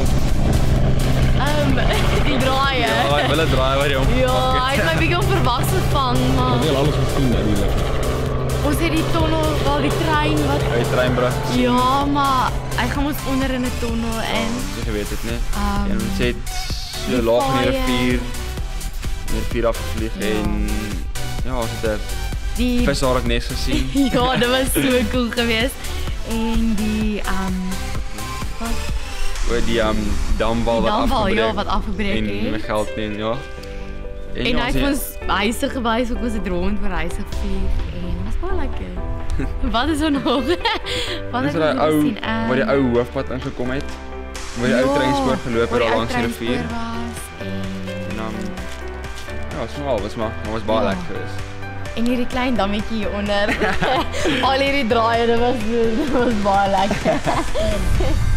Die draaien. Ja, ik wil het draaien waar je om. Ja, hij is my bietjie onverwags gevang, maar Ik wil alles gezien natuurlijk. ons het die tunnel, wel die trein wat... Hey, treinbrug. Ja, maar hy gaan ons onder in 'n tunnel en... Je weet het niet. Um, En je zit die zo laag neer paaien. vier afgevliegen Ja. en ja, als het er Die... visark niks gezien. Ja, dat was so cool geweest. En die, wat? Die damwal Die wat damwal, afgebreekt. ja, wat afgebreek En het. met geld in, ja. En ja, hy het ons huise gewys, ook ons het rond vir huise gevlieg en dit was baie lekker. Wat is er nog? Wat Dis het waar ons ou gesien? waar die ou hoofpad ingekom het. Waar die ou treinspoor geloop het daar langs die rivier. En dan ja, was maar was baie Ja. lekker geweest. En hierdie klein dammetjie hieronder. Al hierdie draaie, dit was baie lekker.